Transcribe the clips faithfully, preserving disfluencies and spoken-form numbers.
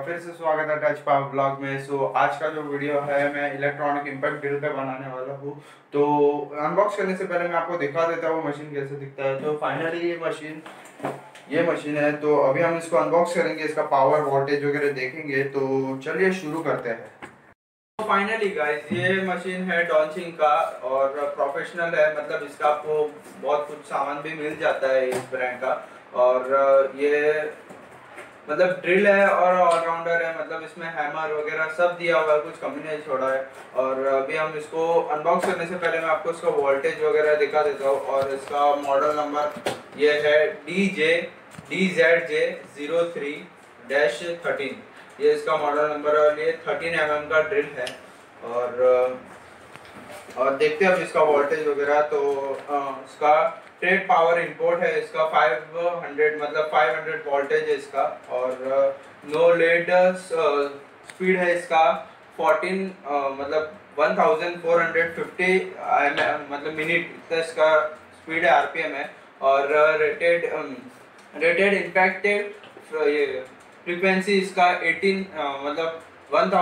फिर से स्वागत है टच पावर ब्लॉग में। सो so, आज का जो वीडियो है मैं इलेक्ट्रॉनिक इम्पैक्ट ड्रिल पे बनाने वाला हूँ। तो अनबॉक्स करने से पहले मैं आपको दिखा देता हूँ मशीन कैसे दिखता है। तो फाइनली ये मशीन ये मशीन है। तो अभी हम इसको अनबॉक्स करेंगे, इसका पावर वोल्टेज वगैरह देखेंगे। तो चलिए शुरू करते हैं। तो फाइनली गाइस ये मशीन है डॉन्चिंग का और प्रोफेशनल है, मतलब इसका आपको बहुत कुछ सामान भी मिल जाता है इस ब्रांड का। और ये मतलब ड्रिल है और ऑलराउंडर है, मतलब इसमें हैमर वगैरह सब दिया हुआ है, कुछ कमी नहीं छोड़ा है। और अभी हम इसको अनबॉक्स करने से पहले मैं आपको इसका वोल्टेज वगैरह दिखा देता हूँ। और इसका मॉडल नंबर ये है D J D Z J zero three dash thirteen. ये इसका मॉडल नंबर है और ये थर्टीन एम एम का ड्रिल है। और और देखते हैं अब इसका वोल्टेज वगैरह। तो इसका ट्रेड पावर इंपोर्ट है, इसका पाँच सौ मतलब पाँच सौ वोल्टेज है इसका। और नो लेड स्पीड है इसका चौदह मतलब चौदह सौ पचास मतलब मिनट इतना इसका स्पीड है, आरपीएम है। और रेटेड रेटेड इम्पैक्टेड ये फ्रीक्वेंसी इसका अठारह मतलब अठारह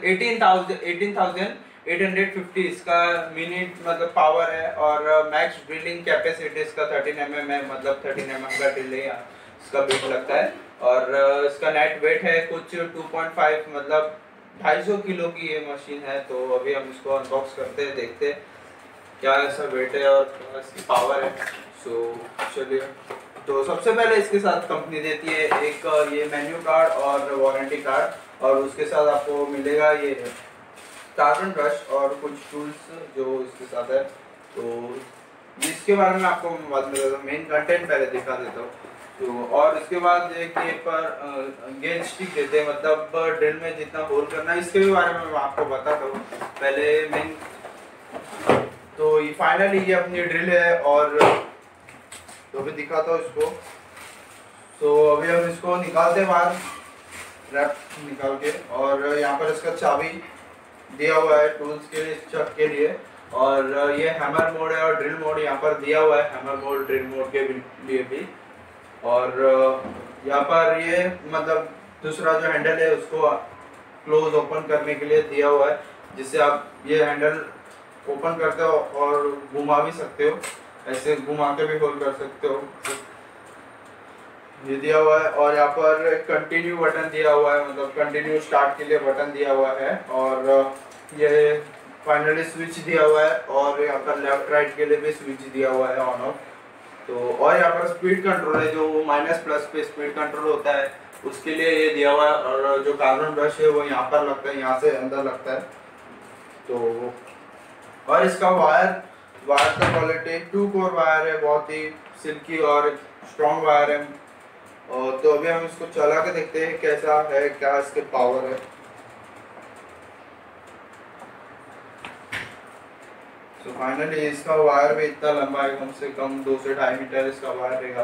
हज़ार एट हंड्रेड फिफ्टी इसका मिनट मतलब पावर है। और मैक्स ड्रिलिंग कैपेसिटी इसका थर्टीन एम एम है, मतलब थर्टीन एम एम का ड्रिल इसका वेट लगता है। और इसका नेट वेट है कुछ टू पॉइंट फाइव मतलब ढाई सौ किलो की ये मशीन है। तो अभी हम इसको अनबॉक्स करते हैं, देखते हैं क्या ऐसा वेट है और इसकी पावर है। सो चलिए, तो सबसे पहले इसके साथ कंपनी देती है एक ये मेन्यू कार्ड और वारंटी कार्ड, और उसके साथ आपको मिलेगा ये कार्बन ब्रश और कुछ टूल्स जो इसके साथ है। तो इसके बारे में आपको बाद में मेन कंटेंट पहले दिखा देता हूँ। तो और इसके बाद एक ये पर गेज स्टिक देते हैं, मतलब ड्रिल में जितना होल करना है इसके भी बारे में मैं आपको बताता हूँ पहले मेन। तो ये फाइनली ये अपनी ड्रिल है और तो अभी दिखाता हूँ इसको। तो अभी हम इसको निकालते हैं बाहर, रैप निकाल के। और यहाँ पर इसका चाबी दिया हुआ है टूल्स के लिए, चक के लिए। और ये हैमर मोड है और ड्रिल मोड यहाँ पर दिया हुआ है, हैमर मोड ड्रिल मोड के लिए भी। और यहाँ पर ये मतलब दूसरा जो हैंडल है उसको क्लोज ओपन करने के लिए दिया हुआ है, जिससे आप ये हैंडल ओपन करते हो और घुमा भी सकते हो, ऐसे घुमा के भी होल्ड कर सकते हो, ये दिया हुआ है। और यहाँ पर कंटिन्यू बटन दिया हुआ है, मतलब कंटिन्यू स्टार्ट के लिए बटन दिया हुआ है। और ये फाइनली स्विच दिया हुआ है और यहाँ पर लेफ्ट राइट के लिए भी स्विच दिया हुआ है, ऑन ऑफ। तो और यहाँ पर स्पीड कंट्रोल है, जो माइनस प्लस पे स्पीड कंट्रोल होता है उसके लिए ये दिया हुआ है। और जो कार्बन ब्रश है वो यहाँ पर लगता है, यहाँ से अंदर लगता है। तो और इसका वायर वायर का क्वालिटी टू कोर वायर है, बहुत ही सिल्की और स्ट्रॉन्ग वायर है। और तो अभी हम इसको चला के देखते हैं कैसा है, क्या इसके पावर है। तो फाइनली इसका वायर भी इतना लंबा है, कम से कम दो से ढाई मीटर इसका वायर रहेगा।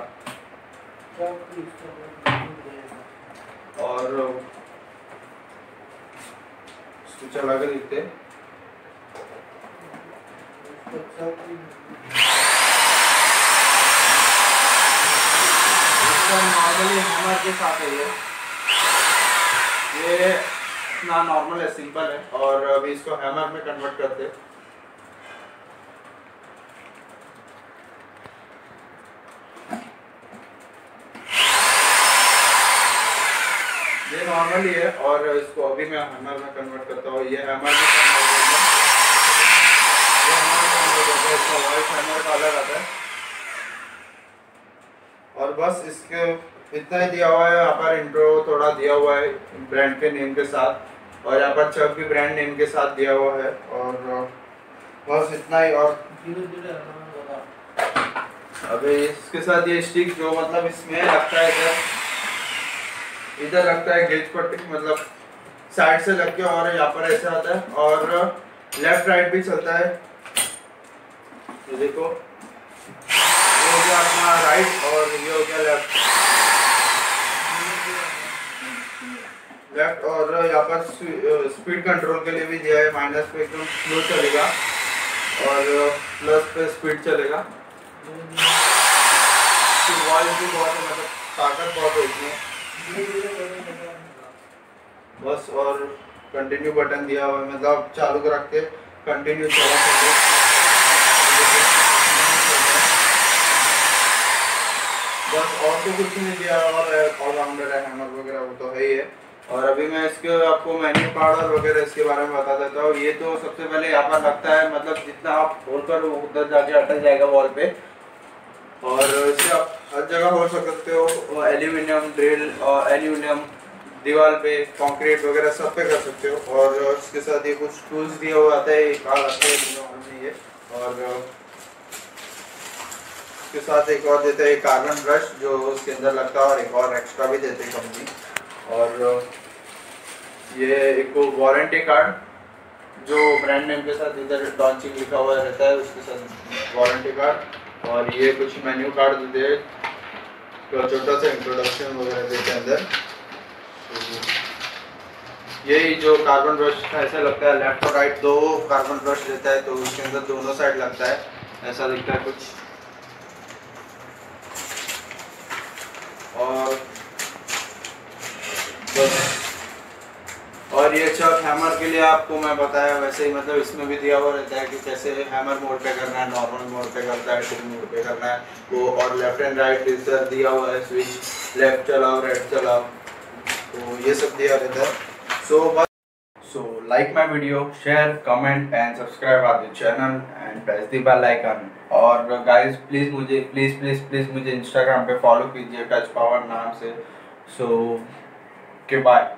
और इसको चला के देखते हैं। नॉर्मली हैमर के साथ है ये ये ना नॉर्मल है, सिंपल है। और अभी इसको हैमर में कन्वर्ट करते हैं। ये नॉर्मली है और इसको अभी मैं हैमर में कन्वर्ट करता हूँ। ये हैमर में हैमर का अलग आता है। और बस इसके इतना ही दिया हुआ है। यहाँ पर इंट्रो थोड़ा दिया हुआ है ब्रांड के नेम के साथ, और यहाँ पर चक भी ब्रांड नेम के साथ दिया हुआ है। और बस इतना ही। और अभी इसके साथ ये स्टिक जो मतलब इसमें लगता है, इधर इधर लगता है गेज पट्टी, मतलब साइड से लग के, और यहाँ पर ऐसे आता है। और लेफ्ट राइट भी चलता है। ये देखो, ये हो गया अपना राइट और ये हो गया लेफ्ट लेफ्ट और यहाँ पर स्पीड कंट्रोल के लिए भी दिया है। माइनस पे एकदम स्लो चलेगा और प्लस पे स्पीड चलेगा। वॉइस भी बहुत मतलब ताकत बहुत है इसमें। बस। और कंटिन्यू बटन दिया हुआ है, मतलब चालू रख के कंटिन्यू चला सकते, बस। और तो कुछ नहीं दिया, और ऑलराउंडर है, हैमर वगैरह वो तो है ही है। और अभी मैं इसके आपको मेन्यू कार्ड और वगैरह इसके बारे में बता देता हूँ। ये तो सबसे पहले यहाँ पर लगता है, मतलब जितना आप होल कर उधर जाके अटक जाएगा वॉल पे। और इसे आप हर जगह हो सकते हो, एल्यूमिनियम ड्रिल और एल्यूमिनियम दीवार पे, कंक्रीट वगैरह सब पे कर सकते हो। और इसके साथ ये कुछ टूल्स दिया हुआ आता है, कार आते हैं ये। और इसके साथ एक और देते हैं कार्बन ब्रश जो उसके अंदर लगता है, और एक और एक्स्ट्रा भी देते हैं कंपनी। और ये एक वारंटी कार्ड जो ब्रांड नेम के साथ इधर डॉन्चिंग लिखा हुआ रहता है, उसके साथ वारंटी कार्ड। और ये कुछ मेन्यू कार्ड देते हैं, तो छोटा सा इंट्रोडक्शन वगैरह देते हैं अंदर। यही जो कार्बन ब्रश ऐसा लगता है, लेफ्ट और राइट दो कार्बन ब्रश देता है, तो उसके अंदर दोनों साइड लगता है, ऐसा दिखता है कुछ। और बस। और ये चक हैमर के लिए आपको मैं बताया वैसे ही, मतलब इसमें भी दिया हुआ रहता है कि कैसे हैमर मोड पे करना है, नॉर्मल मोड पे करना है, टिल मोड पे करना है वो। और लेफ्ट एंड राइट इधर दिया हुआ है स्विच, लेफ्ट चलाओ राइट चलाओ, तो ये सब दिया रहता है। सो बस, so like my video, share, comment and subscribe our the channel and press the bell icon. और गाइस प्लीज़ मुझे प्लीज़ प्लीज़ प्लीज़ मुझे इंस्टाग्राम पे फॉलो कीजिए, टच पावर नाम से। सो के बाय।